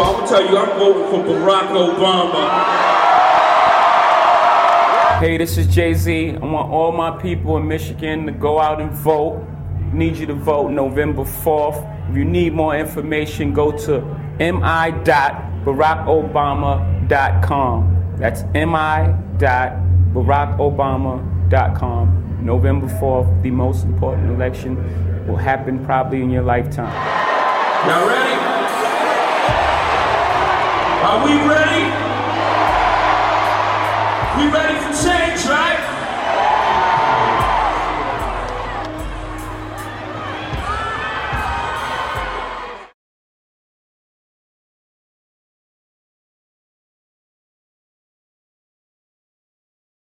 I'm gonna tell you, I'm voting for Barack Obama. Hey, this is Jay-Z. I want all my people in Michigan to go out and vote. Need you to vote November 4th. If you need more information, go to mi.barackobama.com. That's mi.barackobama.com. November 4th, the most important election will happen probably in your lifetime. Y'all ready? Are we ready? We ready